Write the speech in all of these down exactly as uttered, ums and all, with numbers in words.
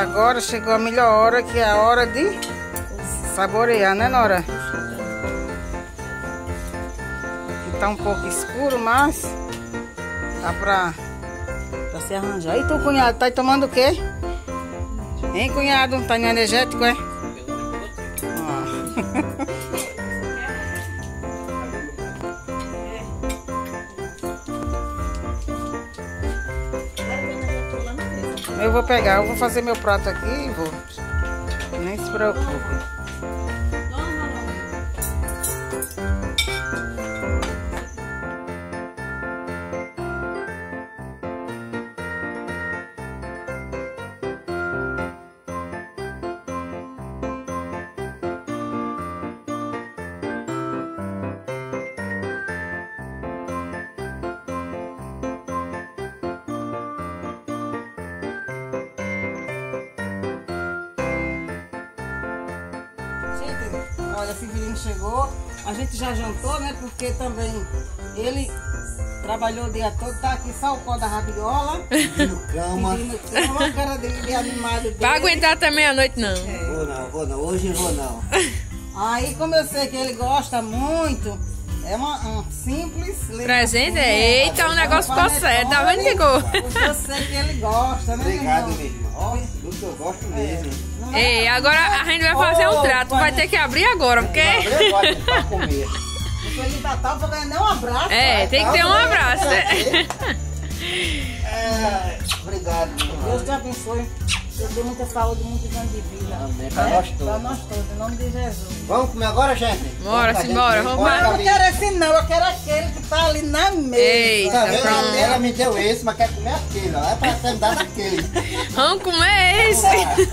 agora chegou a melhor hora, que é a hora de saborear, né, Nora? Aqui tá um pouco escuro, mas dá pra, pra se arranjar. E tu, cunhado, tá aí tomando o quê? Hein, cunhado? Tá em energético, é? Eu vou pegar, eu vou fazer meu prato aqui e vou. Nem se preocupe. Olha, Severino chegou, a gente já jantou, né? Porque também ele trabalhou o dia todo, tá aqui só o pó da rabiola. No cama. No cama, a cara dele de animado dele. Pra aguentar até meia-noite, não. É. Vou não, vou não, hoje eu vou não. Aí, como eu sei que ele gosta muito, é uma, um simples... Presente, é, eita, o negócio ficou certo, tá vendo, Nicô? Porque eu sei que ele gosta, né, Obrigado, meu minha irmão? irmã. Ó, do que eu gosto mesmo. Ei, agora a gente vai fazer um trato, vai ter que abrir agora, porque... Abre agora pra comer. O Felipe Natal não vou ganhar nem um abraço. É, tem que ter um abraço, né? É, obrigado, minha irmã. Deus te abençoe. Deus dê muita saúde, muitos anos de vida. Amém, pra né? nós todos. Pra nós todos, em nome de Jesus. Vamos comer agora, gente? Bora, Vamos, simbora, gente, vamos bora, lá. Eu não Gabi. quero esse não, eu quero aquele que tá ali na mesa. Eita, Tá vendo? pronto. Ela me deu esse, mas quer comer aquele, ó. É pra você me dar daquele. Vamos comer esse.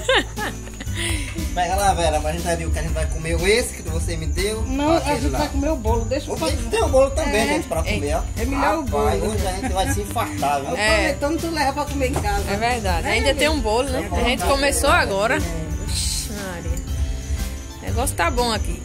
Pega lá, Vera, mas a gente vai ver o que a gente vai comer. Esse que você me deu. Não, a aquele gente lá. vai comer o bolo, deixa eu Ok, fazer. tem o bolo também, É. gente, pra comer, ó. É melhor o bolo. Rapaz, hoje a gente vai se infartar, viu? Eu É. prometendo tu leva pra comer em casa. É verdade, ainda tem um bolo, né? A gente começou agora. Ixi, Maria. O negócio tá bom aqui.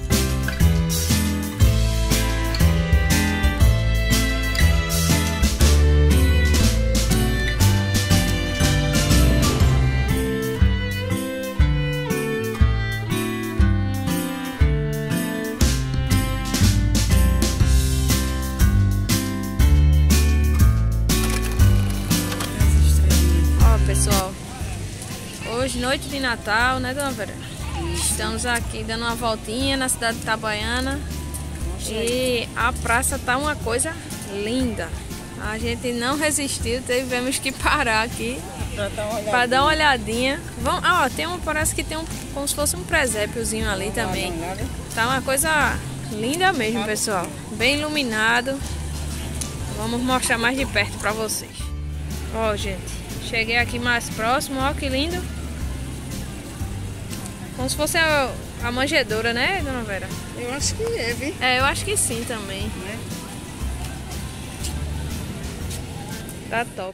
Pessoal, hoje noite de Natal, né, dona Vera? Estamos aqui dando uma voltinha na cidade de Itabaiana e a praça tá uma coisa linda. A gente não resistiu, tivemos que parar aqui para dar uma olhadinha. Vamos, ó, tem um, parece que tem um, como se fosse um presépiozinho ali também. Tá uma coisa linda mesmo, pessoal. Bem iluminado. Vamos mostrar mais de perto para vocês. Ó, gente. Cheguei aqui mais próximo, ó que lindo. Como se fosse a, a manjedoura, né, dona Vera? Eu acho que é, viu? É, eu acho que sim também. Né? Tá top.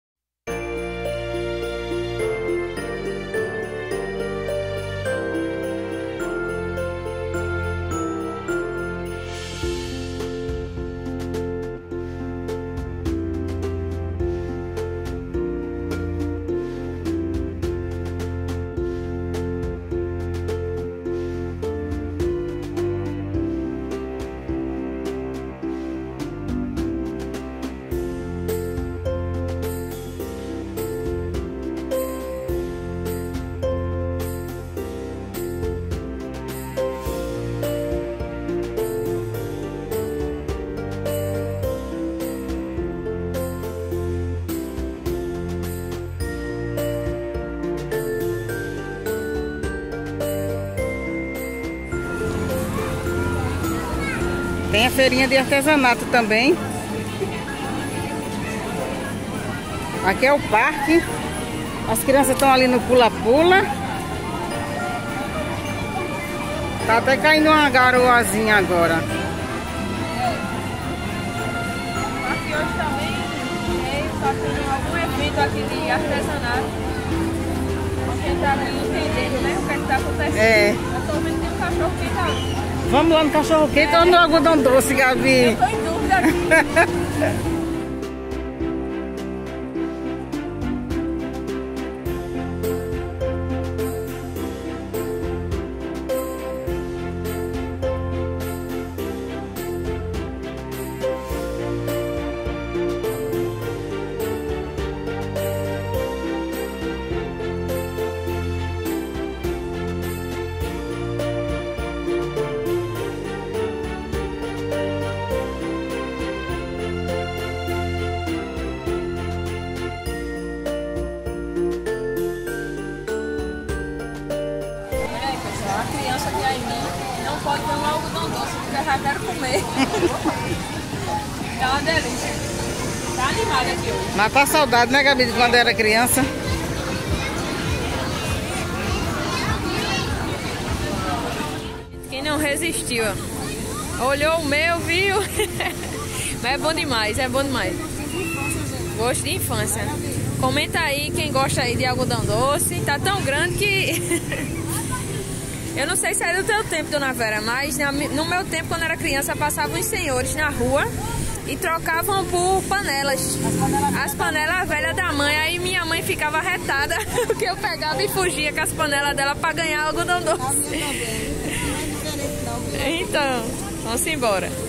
Tem a feirinha de artesanato também. Aqui é o parque. As crianças estão ali no pula-pula. Tá até caindo uma garoazinha agora. Aqui hoje também está tendo algum evento aqui de artesanato. A gente tá aqui entendendo, né, o que é que tá acontecendo. É. Eu tô vendo que tem um cachorro que tá ali. Vamos lá no cachorro quente ou no algodão doce, Gabi? Eu tô em dúvida aqui. já quero comer. Tá uma delícia. Tá animada aqui hoje. Matar a saudade, né, Gabi, de quando era criança? Quem não resistiu, ó. Olhou o meu, viu? Mas é bom demais, é bom demais. Gosto de infância. Comenta aí quem gosta aí de algodão doce. Tá tão grande que... Eu não sei se é do teu tempo, dona Vera, mas no meu tempo, quando era criança, passavam os senhores na rua e trocavam por panelas. As panelas velhas da mãe. Aí minha mãe ficava retada, porque eu pegava e fugia com as panelas dela para ganhar algodão doce. Então, vamos embora.